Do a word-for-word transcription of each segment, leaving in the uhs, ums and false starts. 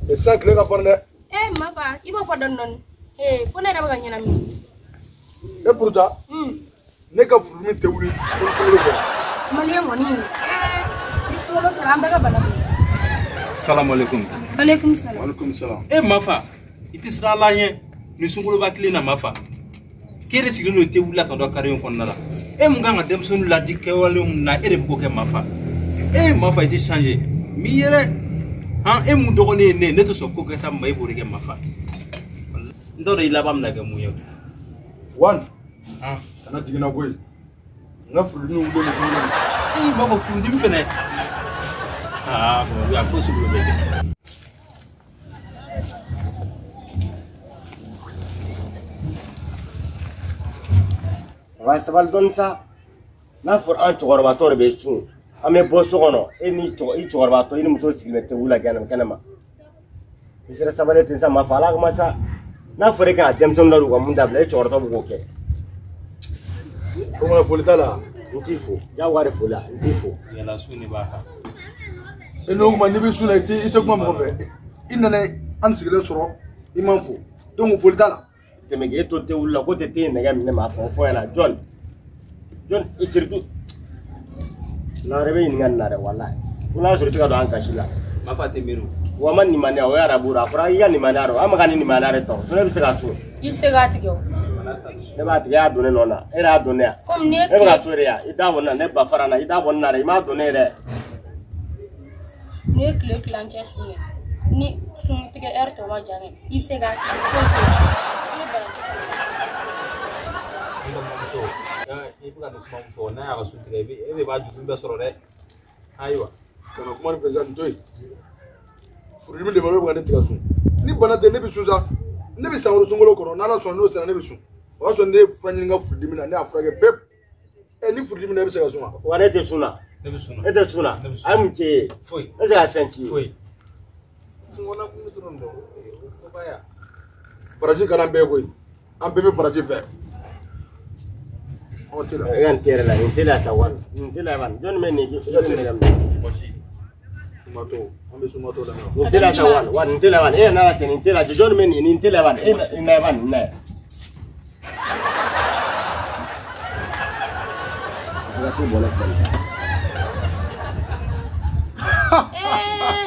Et ça clé ka fondé. Eh ma ba, il va pas donner. Eh, faut n'être pas gagner ami. Et pourtant, Hmm. Ne ka furumi te wuli. Malien moni. Eh, bisolo salam daga bana. Salam alaikum. Alaikum salam. Alaikum salam. Eh mafa, iti sira la nye ni sungulu ba kile na mafa. Kere sigi no te wula ka do kare yon konnala. Eh mun ganga dem sunu la di kewale mun na ere ko ke mafa. Eh mafa iti changer. Mi yere han eh mun dogo ne ne ne to so ko ke tam mai bori ke mafa. Ndoro ila bam na ga mu yow. One. Ah, Kana tigina goy. Nga furumi wulo ni sunu. eh mafa furu dim fene. Ah, bon, ya possible be. Wa sabal don sa na for an chogorba to be sun ame bo sogono eni to i chogorba to ini muso sigime te wula gana kanama isira sabale tin sa ma fala ma sa na fore ka dem som daru ko mun da ble chogorto bu ke Ko na folita la. ntifo ja ware fola ntifo Ya la suni ba ha. E no ma ni bi suna ti ite kuma mo fe. Inna ne an sigile soro imam fo. Donc folita la. temege to te wula ko te te ne ga mi ne ma fo fo la John John isirtu na rebe ni ngan na re wallahi una surti ka do an kashila Mafa te miru. waman ni mane o yara bura fura iya ni mane aro ama kan ni mane are to so ne bi se ka so Il se gâte yo. ne ba tiga adone nona era adone ya Comme ne. e ba sore ya ida wonna ne ba farana ida wonna re ma adone re Ne clé clanche sune. Ni sun tige er to wa jange. Il se gâte. Ndo mamso. Ya ibuka no mamso na ya su trebe. Ebe ba ju be soro re. Aywa. Kana kuma ni feza ntoy. Furumi de mabe bugane tiga sun. Ni bana de ne bi sunza. Ne bi sawro sungolo kono na la son no sera ne bi sun. Wa son ne fanyi nga furumi na ne afrage pep. E ni furumi na bi se ka sunwa. wane te suna Ne be suna. e te suna am che Foi. e se ka fenchi Foi. Ngona mu turondo. Ko baya. Baraji kana be koy. Am bebe baraji fe. On tira. yan tere la intela sa wan intela wan John men ni ne gam Moshi. Sumato. Ambe sumato da na. intela sa wan wan intela wan e na la ten intela John men ni intela wan e na wan na ya tu boleh balik Eh,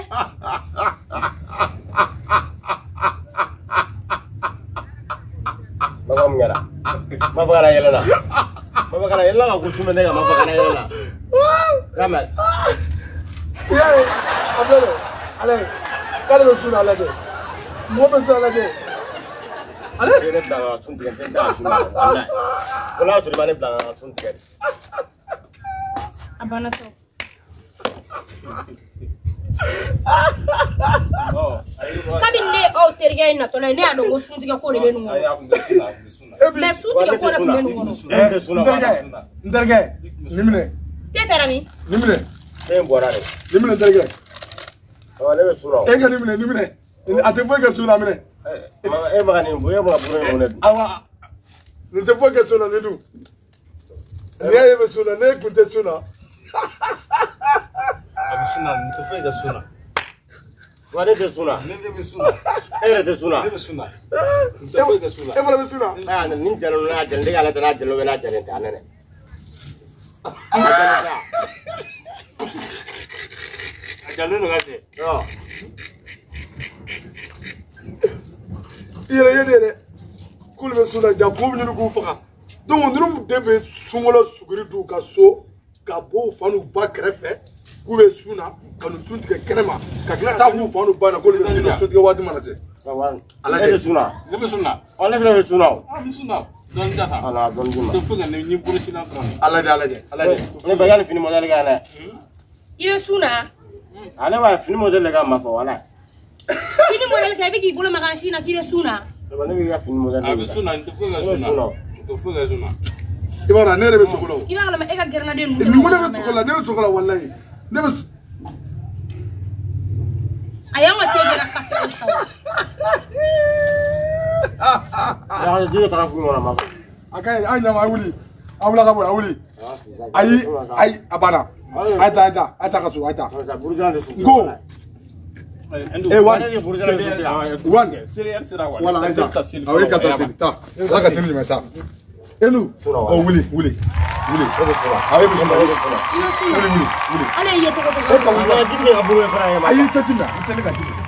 Mama menyerah. Mama kana yelana. Mama kana yelana aku cuma nega mama kana yelana. Ramal. Yey, abele. Ale. Kale be suna ala de. Mo be suna ala de. Ale. Ini dah suntik kan dah suntik. Wallahi. Kalau sudah mana belang suntik. abana so. Oh, ayo. Kabi ne o terge na to le ne ado go sun tige ko le benu. Ayo aku be suna, be suna. Me sun tige ko le benu. Eh, suna Nderge. Nderge. Limine. Te tarami. Limine. Saya buat ada. Limine nderge. Oh, ada surau. E ga limine limine. Ate fo ga suna mine. Eh, makan ini, buaya makan buaya mana? Awa. Ni te fo ga suna ni du. Ni aye be suna ne kunte suna. Abi suna, nto fe ga suna. Wada tu suna. Ne be suna. Eh, tu suna. Ne be suna. Nto fe ga suna. E bala be suna. Ah, ni jalan na jalan dia ala tanah jalan na jalan tanah ni. Jalan tu kasi. Oh. Yere yere yere. Kul be suna ja ko bi ni ku faga. Donc nunu de be sungolo suguri du ka so ka bo fanu ba krefe. Ku be suna kanu suntige kenema. Ka kila ta fu fanu ba na ko le be suna suntige wadi manase. Kawan. Ala Eh, de. suna. Ne be suna. Oleh bila suna. Ah, mi suna. Don jata. Ala don juma. Nto fe ga ne ni buru sila kon. Ala de ala de ala de. Ni bayan fini model kan eh. Ibe suna. Ala ba fini model kan ma fa wala. Fini model ka bi ki bolo magan shina ki be suna. Ni bi ga fini model. Abi suna, nto fe ga suna. Nto fe ga suna. Ibara ne re be sugolo. Iba ngala ma e ga gerna de nu. Ni mo ne be sugolo ne be sugolo wallahi. Ne be Ayanga te gera ka fe so. Ya dia tak fini mana ma. akai anya ma wuli. Awula ka bo awuli. Ayi ayi abana. Aita aita aita kasu aita. Masa burujan de su. Go. Eh, wan. Wan. Wala an ta. Awe ka ta seli ta. Ala ka seli meta. Enu. Oh wuli wuli. Wuli. Awe bi suma. Wuli wuli. Wuli. Ale ye to ko to. E ka wuli. Ayi ta tinna. Ayi ta tinna. Itele ka tinna.